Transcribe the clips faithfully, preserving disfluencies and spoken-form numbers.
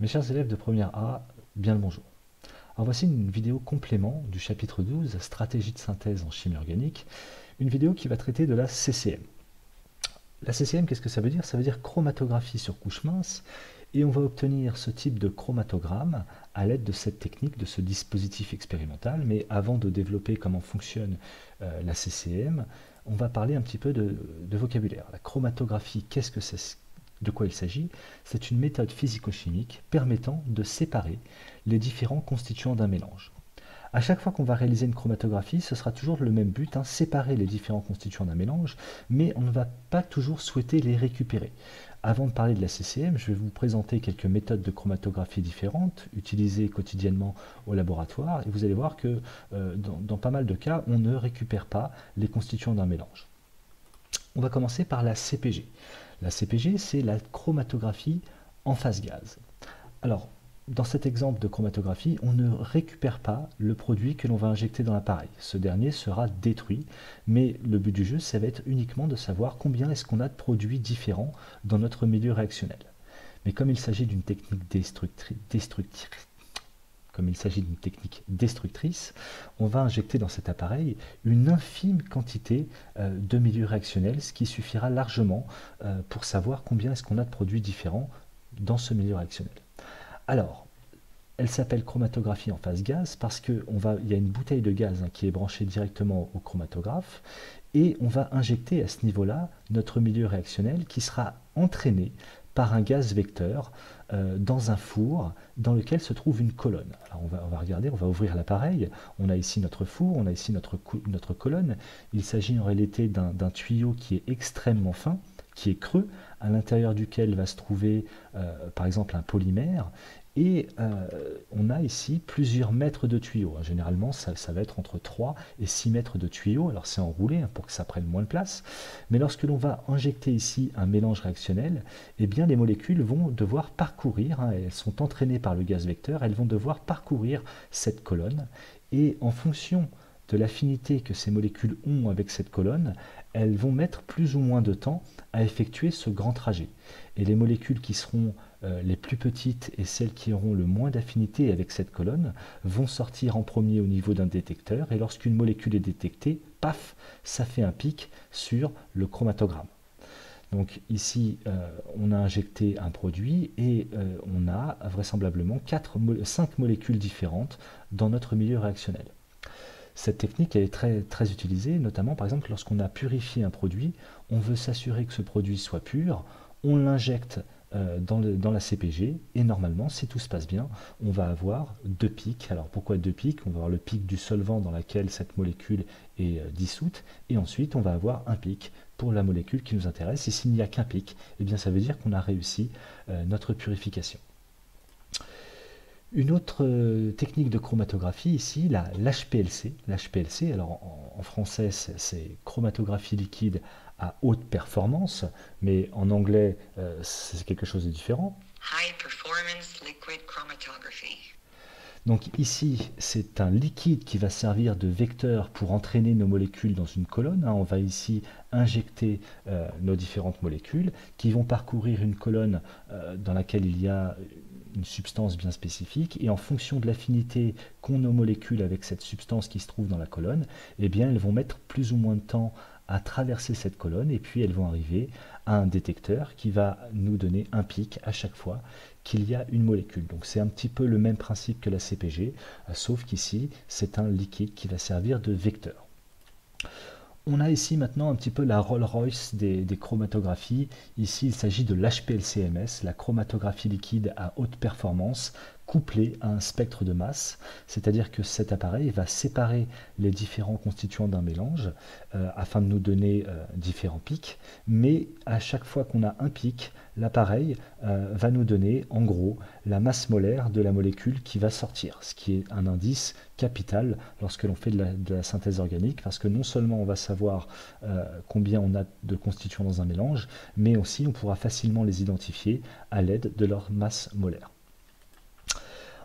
Mes chers élèves de première A, bien le bonjour. Alors voici une vidéo complément du chapitre douze, stratégie de synthèse en chimie organique, une vidéo qui va traiter de la C C M. La C C M, qu'est-ce que ça veut dire? Ça veut dire chromatographie sur couche mince, et on va obtenir ce type de chromatogramme à l'aide de cette technique, de ce dispositif expérimental. Mais avant de développer comment fonctionne euh, la C C M, on va parler un petit peu de, de vocabulaire. La chromatographie, qu'est-ce que c'est? De quoi il s'agit? C'est une méthode physico-chimique permettant de séparer les différents constituants d'un mélange. À chaque fois qu'on va réaliser une chromatographie, ce sera toujours le même but, hein, séparer les différents constituants d'un mélange, mais on ne va pas toujours souhaiter les récupérer. Avant de parler de la C C M, je vais vous présenter quelques méthodes de chromatographie différentes, utilisées quotidiennement au laboratoire, et vous allez voir que euh, dans, dans pas mal de cas, on ne récupère pas les constituants d'un mélange. On va commencer par la C P G. La C P G, c'est la chromatographie en phase gaz. Alors, dans cet exemple de chromatographie, on ne récupère pas le produit que l'on va injecter dans l'appareil. Ce dernier sera détruit, mais le but du jeu, ça va être uniquement de savoir combien est-ce qu'on a de produits différents dans notre milieu réactionnel. Mais comme il s'agit d'une technique destructrice, comme il s'agit d'une technique destructrice, on va injecter dans cet appareil une infime quantité euh, de milieu réactionnel, ce qui suffira largement euh, pour savoir combien est-ce qu'on a de produits différents dans ce milieu réactionnel. Alors, elle s'appelle chromatographie en phase gaz parce qu'il y a une bouteille de gaz hein, qui est branchée directement au chromatographe et on va injecter à ce niveau-là notre milieu réactionnel qui sera entraîné par un gaz vecteur euh, dans un four dans lequel se trouve une colonne. Alors on va, on va regarder, on va ouvrir l'appareil, on a ici notre four, on a ici notre, notre colonne. Il s'agit en réalité d'un tuyau qui est extrêmement fin, qui est creux, à l'intérieur duquel va se trouver euh, par exemple un polymère, et euh, on a ici plusieurs mètres de tuyaux. Généralement ça, ça va être entre trois et six mètres de tuyaux, alors c'est enroulé hein, pour que ça prenne moins de place, mais lorsque l'on va injecter ici un mélange réactionnel, eh bien les molécules vont devoir parcourir, hein, elles sont entraînées par le gaz vecteur, elles vont devoir parcourir cette colonne, et en fonction de l'affinité que ces molécules ont avec cette colonne, elles vont mettre plus ou moins de temps à effectuer ce grand trajet. Et les molécules qui seront euh, les plus petites et celles qui auront le moins d'affinité avec cette colonne vont sortir en premier au niveau d'un détecteur, et lorsqu'une molécule est détectée, paf, ça fait un pic sur le chromatogramme. Donc ici, euh, on a injecté un produit et euh, on a vraisemblablement quatre, cinq molécules différentes dans notre milieu réactionnel. Cette technique elle est très, très utilisée, notamment par exemple lorsqu'on a purifié un produit, on veut s'assurer que ce produit soit pur, on l'injecte euh, dans, le, dans la C P G et normalement, si tout se passe bien, on va avoir deux pics. Alors pourquoi deux pics? On va avoir le pic du solvant dans lequel cette molécule est euh, dissoute et ensuite on va avoir un pic pour la molécule qui nous intéresse. Et s'il n'y a qu'un pic, eh bien ça veut dire qu'on a réussi euh, notre purification. Une autre euh, technique de chromatographie ici, l'H P L C. L'H P L C, alors en, en français c'est chromatographie liquide à haute performance, mais en anglais euh, c'est quelque chose de différent. High performance liquid chromatography. Donc ici, c'est un liquide qui va servir de vecteur pour entraîner nos molécules dans une colonne. On va ici injecter euh, nos différentes molécules qui vont parcourir une colonne euh, dans laquelle il y a une substance bien spécifique, et en fonction de l'affinité qu'ont nos molécules avec cette substance qui se trouve dans la colonne, eh bien elles vont mettre plus ou moins de temps à traverser cette colonne, et puis elles vont arriver à un détecteur qui va nous donner un pic à chaque fois qu'il y a une molécule. Donc c'est un petit peu le même principe que la C P G, sauf qu'ici c'est un liquide qui va servir de vecteur. On a ici maintenant un petit peu la Rolls-Royce des, des chromatographies. Ici, il s'agit de l'H P L C M S, la chromatographie liquide à haute performance, couplée à un spectre de masse, c'est-à-dire que cet appareil va séparer les différents constituants d'un mélange euh, afin de nous donner euh, différents pics, mais à chaque fois qu'on a un pic, l'appareil euh, va nous donner en gros la masse molaire de la molécule qui va sortir, ce qui est un indice capital lorsque l'on fait de la, de la synthèse organique, parce que non seulement on va savoir euh, combien on a de constituants dans un mélange, mais aussi on pourra facilement les identifier à l'aide de leur masse molaire.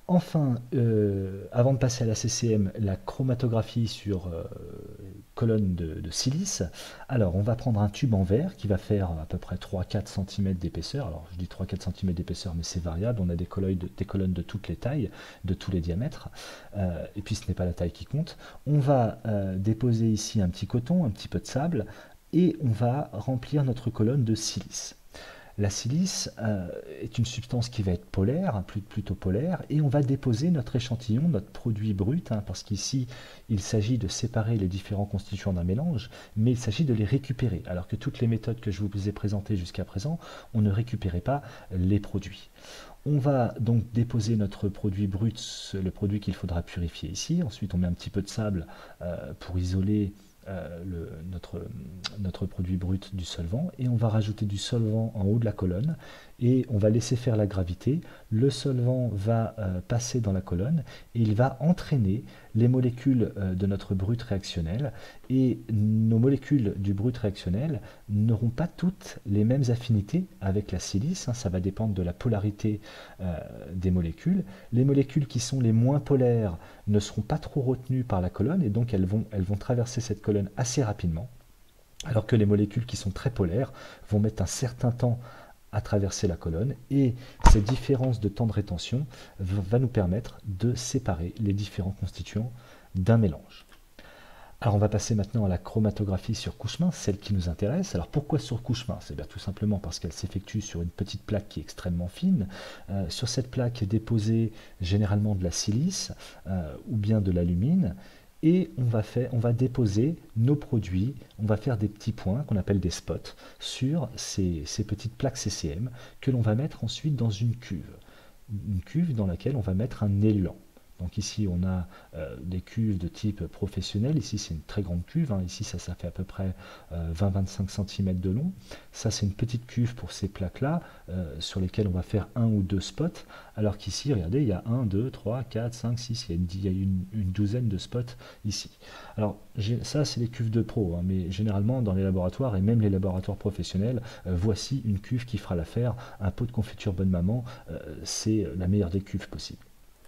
Enfin, euh, avant de passer à la C C M, la chromatographie sur euh, colonne de, de silice. Alors, on va prendre un tube en verre qui va faire à peu près trois à quatre centimètres d'épaisseur. Alors, je dis trois à quatre centimètres d'épaisseur, mais c'est variable. On a des colonnes, de, des colonnes de toutes les tailles, de tous les diamètres. Euh, et puis, ce n'est pas la taille qui compte. On va euh, déposer ici un petit coton, un petit peu de sable, et on va remplir notre colonne de silice. La silice euh, est une substance qui va être polaire, plus, plutôt polaire, et on va déposer notre échantillon, notre produit brut, hein, parce qu'ici, il s'agit de séparer les différents constituants d'un mélange, mais il s'agit de les récupérer, alors que toutes les méthodes que je vous ai présentées jusqu'à présent, on ne récupérait pas les produits. On va donc déposer notre produit brut, le produit qu'il faudra purifier ici. Ensuite, on met un petit peu de sable euh, pour isoler Euh, le, notre, notre produit brut du solvant, et on va rajouter du solvant en haut de la colonne et on va laisser faire la gravité. Le solvant va euh, passer dans la colonne et il va entraîner les molécules euh, de notre brut réactionnel, et nos molécules du brut réactionnel n'auront pas toutes les mêmes affinités avec la silice, hein, ça va dépendre de la polarité euh, des molécules. Les molécules qui sont les moins polaires ne seront pas trop retenues par la colonne, et donc elles vont, elles vont traverser cette colonne assez rapidement, alors que les molécules qui sont très polaires vont mettre un certain temps à traverser la colonne, et cette différence de temps de rétention va nous permettre de séparer les différents constituants d'un mélange. Alors on va passer maintenant à la chromatographie sur couche mince, celle qui nous intéresse. Alors pourquoi sur couche mince? C'est bien tout simplement parce qu'elle s'effectue sur une petite plaque qui est extrêmement fine. Euh, sur cette plaque est déposée généralement de la silice euh, ou bien de l'alumine, et on va, faire, on va déposer nos produits, on va faire des petits points qu'on appelle des spots sur ces, ces petites plaques C C M que l'on va mettre ensuite dans une cuve. Une cuve dans laquelle on va mettre un éluant. Donc ici on a euh, des cuves de type professionnel, ici c'est une très grande cuve, hein. Ici ça, ça fait à peu près euh, vingt à vingt-cinq centimètres de long. Ça c'est une petite cuve pour ces plaques là euh, sur lesquelles on va faire un ou deux spots, alors qu'ici regardez il y a un, deux, trois, quatre, cinq, six, il y a une, il y a une, une douzaine de spots ici. Alors ça c'est les cuves de pro, hein, mais généralement dans les laboratoires et même les laboratoires professionnels, euh, voici une cuve qui fera l'affaire. Un pot de confiture bonne maman, euh, c'est la meilleure des cuves possibles.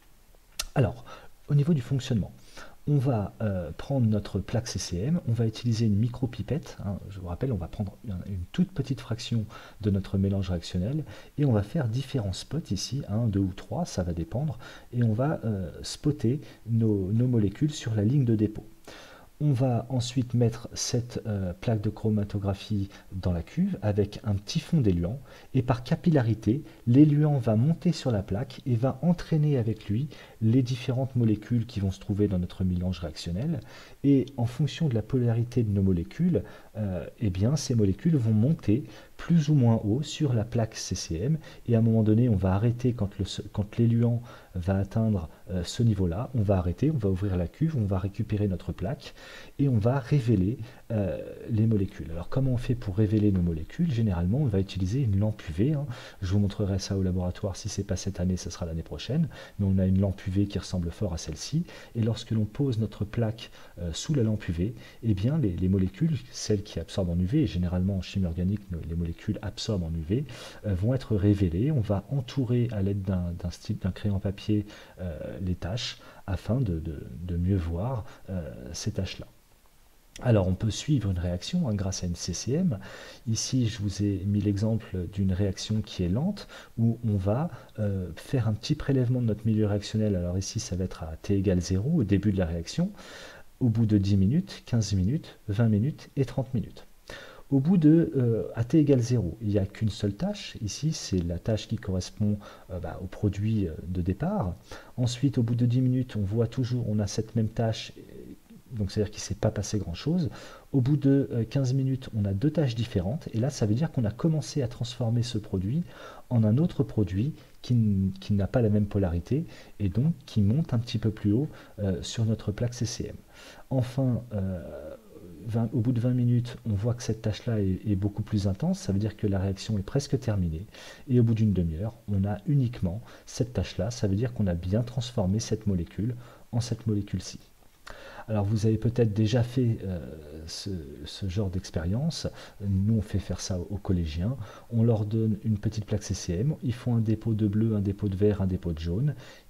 Alors, au niveau du fonctionnement, on va euh, prendre notre plaque C C M, on va utiliser une micro-pipette, hein, je vous rappelle, on va prendre une, une toute petite fraction de notre mélange réactionnel, et on va faire différents spots ici, un, deux ou trois, ça va dépendre, et on va euh, spotter nos, nos molécules sur la ligne de dépôt. On va ensuite mettre cette euh, plaque de chromatographie dans la cuve avec un petit fond d'éluant, et par capillarité, l'éluant va monter sur la plaque et va entraîner avec lui les différentes molécules qui vont se trouver dans notre mélange réactionnel, et en fonction de la polarité de nos molécules, euh, eh bien, ces molécules vont monter plus ou moins haut sur la plaque C C M, et à un moment donné on va arrêter quand le, quand l'éluant va atteindre euh, ce niveau-là, on va arrêter, on va ouvrir la cuve, on va récupérer notre plaque et on va révéler euh, les molécules. Alors comment on fait pour révéler nos molécules? Généralement on va utiliser une lampe U V, hein. Je vous montrerai ça au laboratoire, si ce n'est pas cette année, ce sera l'année prochaine, mais on a une lampe U V qui ressemble fort à celle-ci, et lorsque l'on pose notre plaque euh, sous la lampe U V, eh bien les, les molécules, celles qui absorbent en U V, et généralement en chimie organique les molécules absorbent en U V, euh, vont être révélées. On va entourer à l'aide d'un d'un style d'un crayon papier euh, les tâches afin de, de, de mieux voir euh, ces tâches-là. Alors on peut suivre une réaction hein, grâce à une C C M. Ici je vous ai mis l'exemple d'une réaction qui est lente, où on va euh, faire un petit prélèvement de notre milieu réactionnel. Alors ici ça va être à T égale zéro au début de la réaction, au bout de dix minutes, quinze minutes, vingt minutes et trente minutes. Au bout de, euh, à T égale zéro, il n'y a qu'une seule tâche. Ici, c'est la tâche qui correspond euh, bah, au produit de départ. Ensuite, au bout de dix minutes, on voit toujours, on a cette même tâche, donc c'est-à-dire qu'il ne s'est pas passé grand-chose. Au bout de euh, quinze minutes, on a deux tâches différentes. Et là, ça veut dire qu'on a commencé à transformer ce produit en un autre produit qui, qui n'a pas la même polarité et donc qui monte un petit peu plus haut euh, sur notre plaque C C M. Enfin, euh, vingt, au bout de vingt minutes, on voit que cette tâche-là est, est beaucoup plus intense, ça veut dire que la réaction est presque terminée, et au bout d'une demi-heure, on a uniquement cette tâche-là, ça veut dire qu'on a bien transformé cette molécule en cette molécule-ci. Alors vous avez peut-être déjà fait euh, ce, ce genre d'expérience. Nous on fait faire ça aux collégiens. On leur donne une petite plaque C C M, ils font un dépôt de bleu, un dépôt de vert, un dépôt de jaune.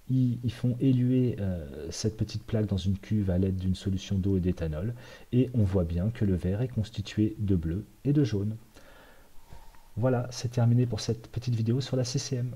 ils, ils font éluer euh, cette petite plaque dans une cuve à l'aide d'une solution d'eau et d'éthanol, et on voit bien que le verre est constitué de bleu et de jaune. Voilà, c'est terminé pour cette petite vidéo sur la C C M.